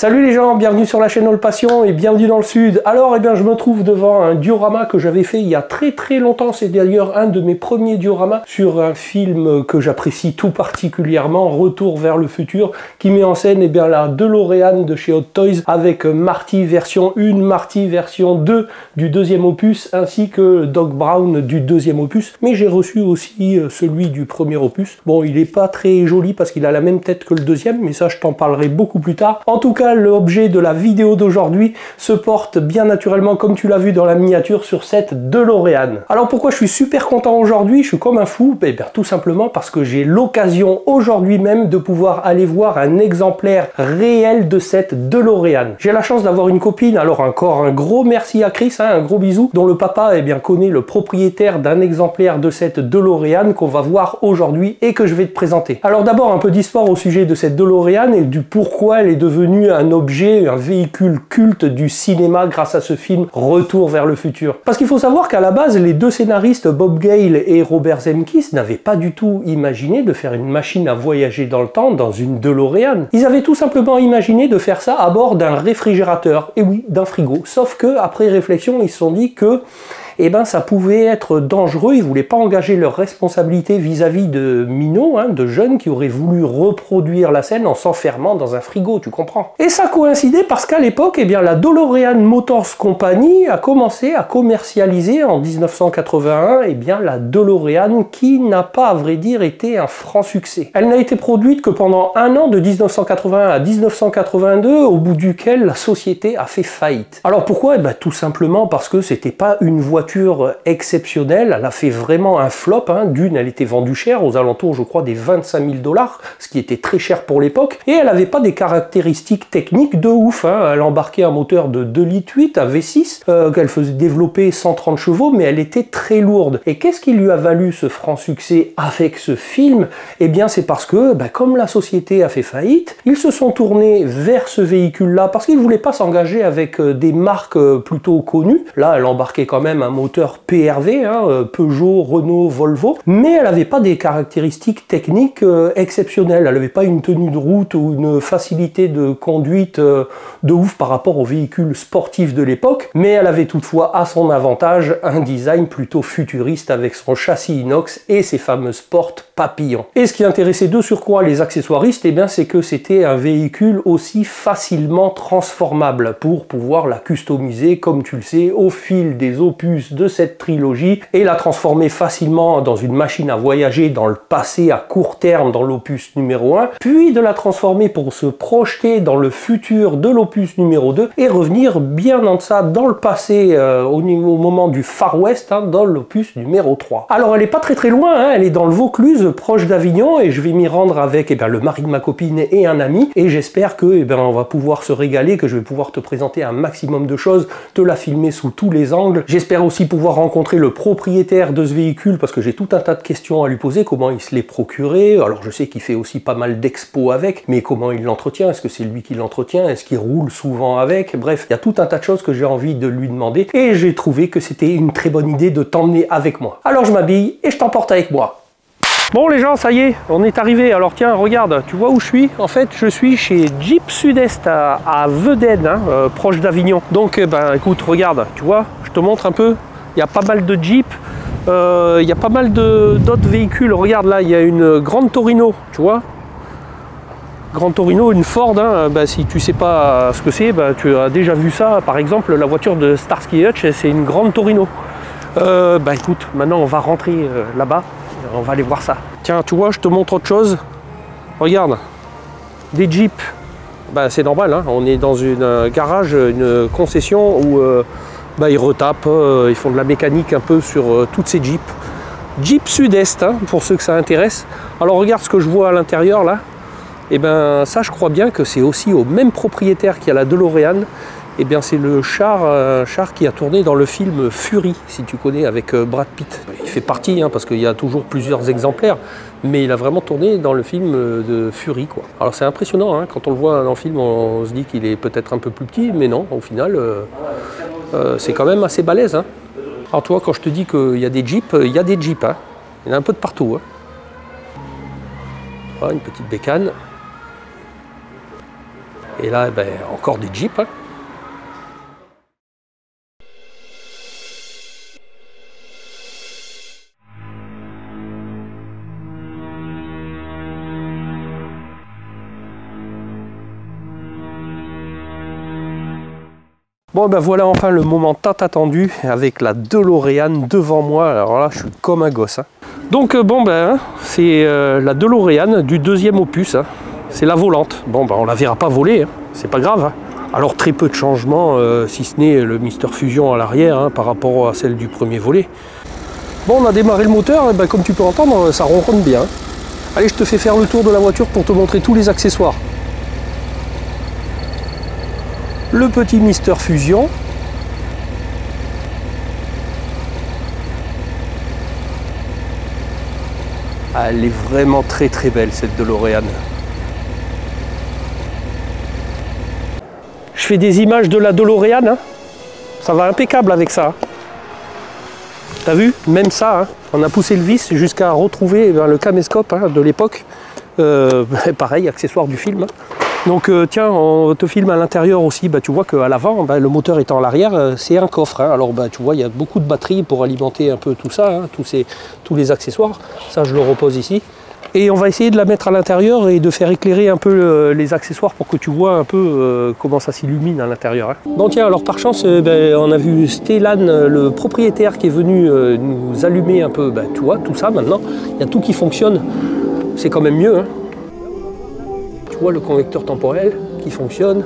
Salut les gens, bienvenue sur la chaîne All Passion et bienvenue dans le Sud. Alors, je me trouve devant un diorama que j'avais fait il y a très longtemps. C'est d'ailleurs un de mes premiers dioramas sur un film que j'apprécie tout particulièrement, Retour vers le futur, qui met en scène la DeLorean de chez Hot Toys avec Marty version 1, Marty version 2 du deuxième opus, ainsi que Doc Brown du deuxième opus. Mais j'ai reçu aussi celui du premier opus. Bon, il n'est pas très joli parce qu'il a la même tête que le deuxième, mais ça je t'en parlerai beaucoup plus tard. En tout cas, l'objet de la vidéo d'aujourd'hui se porte bien naturellement, comme tu l'as vu dans la miniature, sur cette DeLorean. Alors pourquoi je suis super content aujourd'hui? Je suis comme un fou. Tout simplement parce que j'ai l'occasion aujourd'hui même de pouvoir aller voir un exemplaire réel de cette DeLorean. J'ai la chance d'avoir une copine, alors encore un gros merci à Chris, un gros bisou, dont le papa connaît le propriétaire d'un exemplaire de cette DeLorean qu'on va voir aujourd'hui et que je vais te présenter. Alors d'abord un peu d'histoire au sujet de cette DeLorean et du pourquoi elle est devenue un objet, un véhicule culte du cinéma grâce à ce film Retour vers le futur. Parce qu'il faut savoir qu'à la base, les deux scénaristes Bob Gale et Robert Zemeckis n'avaient pas du tout imaginé de faire une machine à voyager dans le temps dans une DeLorean. Ils avaient tout simplement imaginé de faire ça à bord d'un réfrigérateur, et oui, d'un frigo. Sauf que après réflexion, ils se sont dit que ça pouvait être dangereux. Ils ne voulaient pas engager leur responsabilité vis-à-vis de minots, de jeunes qui auraient voulu reproduire la scène en s'enfermant dans un frigo, tu comprends. Et ça coïncidait parce qu'à l'époque, la DeLorean Motors Company a commencé à commercialiser en 1981 la DeLorean qui n'a pas, à vrai dire, été un franc succès. Elle n'a été produite que pendant un an, de 1981 à 1982, au bout duquel la société a fait faillite. Alors pourquoi? Tout simplement parce que c'était pas une voiture exceptionnelle, elle a fait vraiment un flop. D'une, elle était vendue cher, aux alentours, je crois, des 25 000 $, ce qui était très cher pour l'époque, et elle n'avait pas des caractéristiques techniques de ouf. Elle embarquait un moteur de 2,8 litres, un V6, qu'elle faisait développer 130 chevaux, mais elle était très lourde. Et qu'est-ce qui lui a valu ce franc succès avec ce film? C'est parce que, comme la société a fait faillite, ils se sont tournés vers ce véhicule-là, parce qu'ils ne voulaient pas s'engager avec des marques plutôt connues. Là, elle embarquait quand même un moteur PRV, Peugeot, Renault, Volvo, mais elle n'avait pas des caractéristiques techniques exceptionnelles. Elle n'avait pas une tenue de route ou une facilité de conduite de ouf par rapport aux véhicules sportifs de l'époque, mais elle avait toutefois à son avantage un design plutôt futuriste avec son châssis inox et ses fameuses portes papillons. Et ce qui intéressait de surcroît les accessoiristes, c'est que c'était un véhicule aussi facilement transformable pour pouvoir la customiser, comme tu le sais, au fil des opus de cette trilogie et la transformer facilement dans une machine à voyager dans le passé à court terme dans l'opus numéro 1, puis de la transformer pour se projeter dans le futur de l'opus numéro 2 et revenir bien en deçà dans le passé au moment du Far West dans l'opus numéro 3. Alors elle est pas très loin, elle est dans le Vaucluse, proche d'Avignon, et je vais m'y rendre avec le mari de ma copine et un ami, et j'espère que on va pouvoir se régaler, que je vais pouvoir te présenter un maximum de choses, te la filmer sous tous les angles. J'espère aussi pouvoir rencontrer le propriétaire de ce véhicule parce que j'ai tout un tas de questions à lui poser. Comment il se l'est procuré? Alors je sais qu'il fait aussi pas mal d'expos avec, mais comment il l'entretient? Est-ce que c'est lui qui l'entretient? Est-ce qu'il roule souvent avec? Bref, il y a tout un tas de choses que j'ai envie de lui demander et j'ai trouvé que c'était une très bonne idée de t'emmener avec moi. Alors je m'habille et je t'emporte avec moi. Bon les gens, ça y est, on est arrivé. Alors tiens, regarde, tu vois où je suis? En fait, je suis chez Jeep Sud-Est à Vedène, proche d'Avignon. Donc, écoute, regarde, tu vois, je te montre un peu. Il y a pas mal de Jeep, il y a pas mal d'autres véhicules. Regarde là, il y a une Grande Torino, tu vois. Grande Torino, une Ford, si tu sais pas ce que c'est, tu as déjà vu ça. Par exemple, la voiture de Starsky Hutch, c'est une Grande Torino. Écoute, maintenant on va rentrer là-bas. On va aller voir ça. Tiens, tu vois, je te montre autre chose. Regarde, des Jeeps. C'est normal, on est dans une garage, une concession où ils retapent, ils font de la mécanique un peu sur toutes ces Jeeps. Jeep Sud-Est, pour ceux que ça intéresse. Alors regarde ce que je vois à l'intérieur là. Ça, je crois bien que c'est aussi au même propriétaire qu'il y a la DeLorean. C'est le char qui a tourné dans le film Fury, si tu connais, avec Brad Pitt. Il fait partie, parce qu'il y a toujours plusieurs exemplaires, mais il a vraiment tourné dans le film de Fury, quoi. Alors c'est impressionnant, quand on le voit dans le film, on se dit qu'il est peut-être un peu plus petit, mais non, au final, c'est quand même assez balèze. Alors toi, quand je te dis qu'il y a des Jeeps, il y a des Jeeps, il y en a un peu de partout. Voilà, une petite bécane. Et là, ben, encore des Jeeps. Hein. Bon ben voilà enfin le moment tant attendu avec la DeLorean devant moi. Alors là je suis comme un gosse. Hein. Donc bon ben c'est la DeLorean du deuxième opus. Hein. C'est la volante. Bon ben on la verra pas voler, hein. C'est pas grave. Hein. Alors très peu de changements si ce n'est le Mister Fusion à l'arrière hein, par rapport à celle du premier volet. Bon on a démarré le moteur et ben, comme tu peux entendre ça ronronne bien. Hein. Allez je te fais faire le tour de la voiture pour te montrer tous les accessoires. Le petit Mister Fusion. Ah, elle est vraiment très très belle cette DeLorean. Je fais des images de la DeLorean. Hein. Ça va impeccable avec ça. T'as vu? Même ça, hein. On a poussé le vis jusqu'à retrouver le caméscope hein, de l'époque. Pareil, accessoire du film. Hein. Donc tiens, on te filme à l'intérieur aussi, bah, tu vois qu'à l'avant, bah, le moteur étant à l'arrière, c'est un coffre. Hein. Alors bah, tu vois, il y a beaucoup de batteries pour alimenter un peu tout ça, hein, tous les accessoires. Ça, je le repose ici. Et on va essayer de la mettre à l'intérieur et de faire éclairer un peu les accessoires pour que tu vois un peu comment ça s'illumine à l'intérieur. Hein. Bon tiens, alors par chance, ben, on a vu Stellan, le propriétaire qui est venu nous allumer un peu, ben, tu vois, tout ça maintenant. Il y a tout qui fonctionne, c'est quand même mieux. Hein. Tu vois le convecteur temporel qui fonctionne.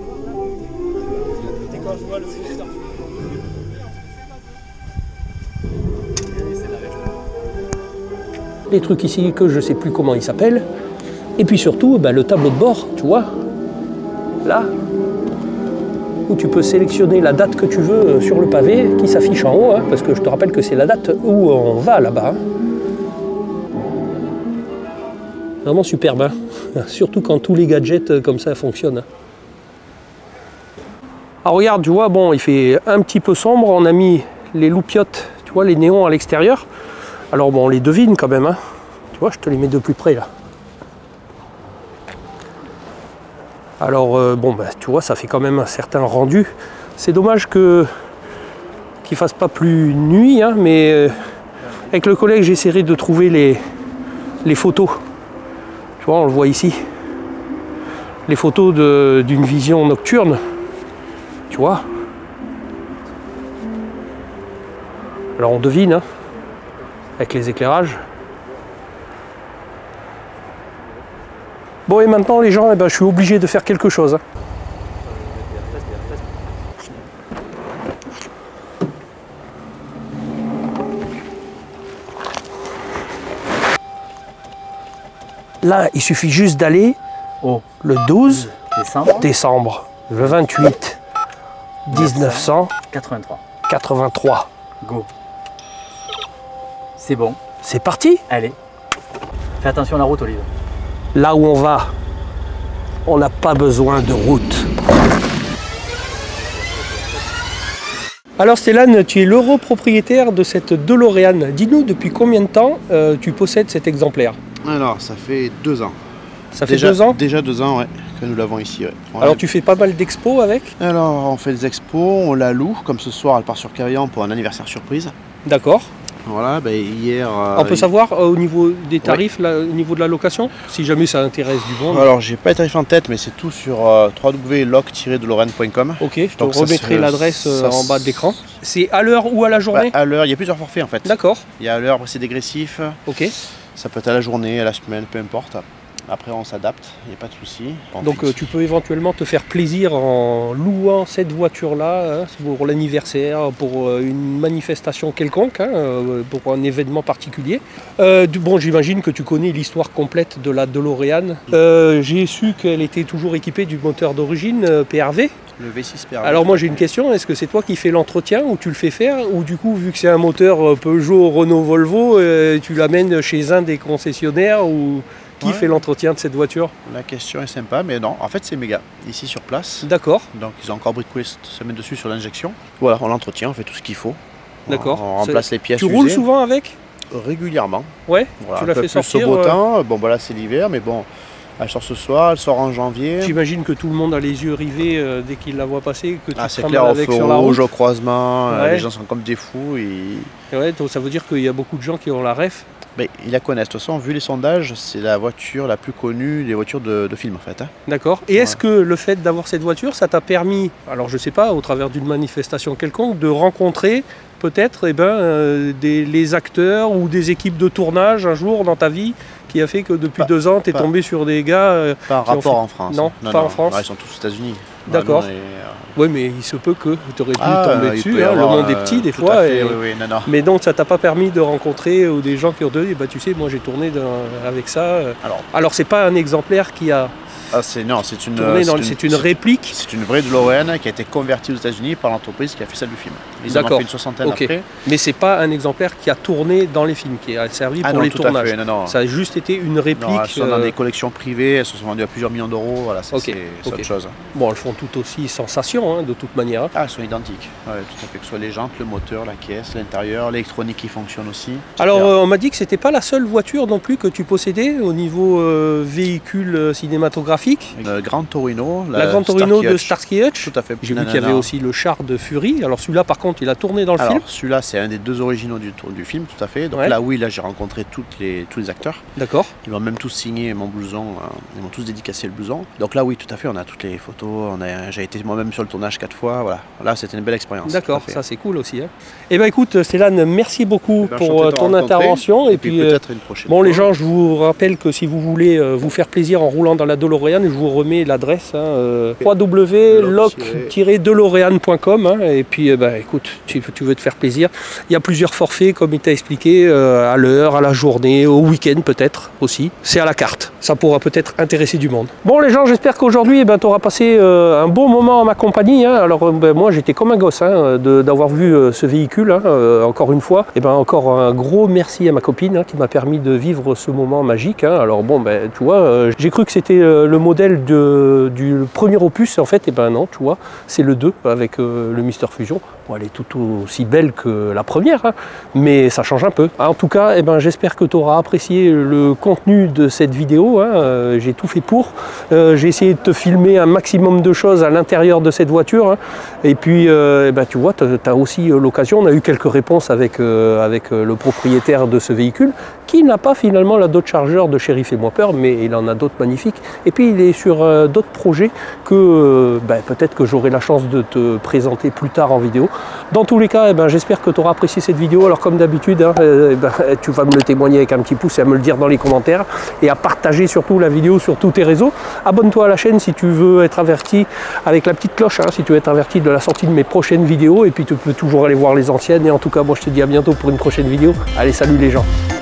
Les trucs ici que je ne sais plus comment ils s'appellent. Et puis surtout, ben, le tableau de bord, tu vois, là, où tu peux sélectionner la date que tu veux sur le pavé qui s'affiche en haut, hein, parce que je te rappelle que c'est la date où on va là-bas. Hein. Vraiment superbe, hein. Surtout quand tous les gadgets comme ça fonctionnent. Alors regarde, tu vois, bon, il fait un petit peu sombre, on a mis les loupiottes, tu vois, les néons à l'extérieur. Alors bon, on les devine quand même, hein. Tu vois, je te les mets de plus près là. Alors bon, bah, tu vois, ça fait quand même un certain rendu. C'est dommage qu'il fasse pas plus nuit, hein, mais avec le collègue, j'essaierai de trouver les photos. Tu vois, on le voit ici. Les photos d'une vision nocturne. Tu vois. Alors on devine, hein, avec les éclairages. Bon et maintenant les gens, eh ben, je suis obligé de faire quelque chose. Hein. Là, il suffit juste d'aller le 12 décembre, le 28 1983. Go. C'est bon. C'est parti. Allez. Fais attention à la route, Olive. Là où on va, on n'a pas besoin de route. Alors Stellan, tu es l'heureux propriétaire de cette DeLorean. Dis-nous depuis combien de temps tu possèdes cet exemplaire? Alors, ça fait 2 ans. Ça fait 2 ans? Déjà 2 ans, ouais, que nous l'avons ici. Ouais. Alors tu fais pas mal d'expos avec? Alors, on fait des expos, on la loue, comme ce soir, elle part sur Cavaillon pour un anniversaire surprise. D'accord. Voilà, ben hier... on peut savoir au niveau des tarifs, là, au niveau de la location, si jamais ça intéresse du monde? Alors, j'ai pas les tarifs en tête, mais c'est tout sur www.loc-delorean.com. Ok, je te remettrai l'adresse en bas de l'écran. C'est à l'heure ou à la journée? À l'heure, il y a plusieurs forfaits en fait. D'accord. Il y a à l'heure, après c'est dégressif. Ok. Ça peut être à la journée, à la semaine, peu importe. Après, on s'adapte, il n'y a pas de souci. Donc tu peux éventuellement te faire plaisir en louant cette voiture-là, hein, pour l'anniversaire, pour une manifestation quelconque, hein, pour un événement particulier. Bon, j'imagine que tu connais l'histoire complète de la DeLorean. J'ai su qu'elle était toujours équipée du moteur d'origine PRV. Le V6 PRV. Alors moi j'ai une question, est-ce que c'est toi qui fais l'entretien ou tu le fais faire, ou du coup vu que c'est un moteur Peugeot, Renault, Volvo, tu l'amènes chez un des concessionnaires ou... Qui fait l'entretien de cette voiture? La question est sympa, mais non, en fait c'est méga, ici sur place. D'accord. Donc ils ont encore bricolé cette semaine dessus sur l'injection. Voilà, on l'entretient, on fait tout ce qu'il faut. D'accord. On remplace les pièces usées. Tu roules souvent avec? Régulièrement. Ouais, voilà, tu l'as fait sortir plus au beau temps, bon bah là c'est l'hiver, mais bon, Elle sort ce soir, elle sort en janvier. J'imagine que tout le monde a les yeux rivés dès qu'il la voit passer, que tu C'est clair, au feu rouge, au croisement, les gens sont comme des fous. Ouais, donc ça veut dire qu'il y a beaucoup de gens qui ont la ref. Mais ils la connaissent. De toute façon, vu les sondages, c'est la voiture la plus connue des voitures de film en fait. D'accord. Et est-ce que le fait d'avoir cette voiture, ça t'a permis, alors je sais pas, au travers d'une manifestation quelconque, de rencontrer peut-être les acteurs ou des équipes de tournage un jour dans ta vie qui a fait que depuis 2 ans, tu es tombé sur des gars... Pas un rapport en France. Non, pas en France. Ils sont tous aux États-Unis. D'accord. Oui, mais il se peut que tu aurais pu tomber dessus. Le monde est petit des fois. Mais donc, ça t'a pas permis de rencontrer des gens qui ont dit, tu sais, moi j'ai tourné avec ça. Alors c'est pas un exemplaire qui a... c'est une réplique. C'est une vraie DeLorean qui a été convertie aux États-Unis par l'entreprise qui a fait celle du film. Ils en ont fait une soixantaine après. Mais c'est pas un exemplaire qui a tourné dans les films, qui a servi pour les tournages. Ça a juste été une réplique. Elles sont dans des collections privées, elles sont vendues à plusieurs millions d'euros. Voilà, c'est autre chose. Bon, elles font tout aussi sensation, de toute manière. Elles sont identiques. Ouais, tout à fait. Que ce soit les jantes, le moteur, la caisse, l'intérieur, l'électronique qui fonctionne aussi. Alors, on m'a dit que c'était pas la seule voiture non plus que tu possédais au niveau véhicule cinématographique. Le Gran Torino. La Gran Torino de Starsky Hutch. Tout à fait. J'ai vu qu'il y avait aussi le char de Fury. Alors celui-là, par contre, il a tourné dans le film. Celui-là, c'est un des 2 originaux du film, tout à fait. Donc là, j'ai rencontré tous les acteurs. D'accord. Ils m'ont même tous signé mon blouson. Ils m'ont tous dédicacé le blouson. Donc là, oui, tout à fait. On a toutes les photos. J'ai été moi-même sur le tournage 4 fois. Voilà. Là, c'était une belle expérience. D'accord. Ça, c'est cool aussi. Eh bien, écoute, Célan, merci beaucoup pour ton intervention. Et puis peut-être une prochaine. Bon, les gens, je vous rappelle que si vous voulez vous faire plaisir en roulant dans la DeLorean, je vous remets l'adresse www.loc-delorean.com et puis écoute, tu veux te faire plaisir, il y a plusieurs forfaits comme il t'a expliqué, à l'heure, à la journée, au week-end peut-être aussi, c'est à la carte, ça pourra peut-être intéresser du monde. Bon les gens, j'espère qu'aujourd'hui tu auras passé un beau moment à ma compagnie, alors moi j'étais comme un gosse d'avoir vu ce véhicule, encore une fois, et encore un gros merci à ma copine qui m'a permis de vivre ce moment magique, alors bon tu vois, j'ai cru que c'était le modèle du premier opus, en fait, non, tu vois, c'est le 2 avec le Mister Fusion. Bon, elle est tout aussi belle que la première, mais ça change un peu. En tout cas, j'espère que tu auras apprécié le contenu de cette vidéo. J'ai tout fait pour. J'ai essayé de te filmer un maximum de choses à l'intérieur de cette voiture. Et puis, tu vois, tu as aussi l'occasion. On a eu quelques réponses avec le propriétaire de ce véhicule, qui n'a pas finalement la Dodge Charger de Chéri Fais-moi peur, mais il en a d'autres magnifiques. Et puis, il est sur d'autres projets que peut-être que j'aurai la chance de te présenter plus tard en vidéo. Dans tous les cas, j'espère que tu auras apprécié cette vidéo. Alors comme d'habitude, tu vas me le témoigner avec un petit pouce et à me le dire dans les commentaires et à partager surtout la vidéo sur tous tes réseaux. Abonne-toi à la chaîne si tu veux être averti avec la petite cloche, si tu veux être averti de la sortie de mes prochaines vidéos. Et puis tu peux toujours aller voir les anciennes. Et en tout cas, moi je te dis à bientôt pour une prochaine vidéo. Allez, salut les gens.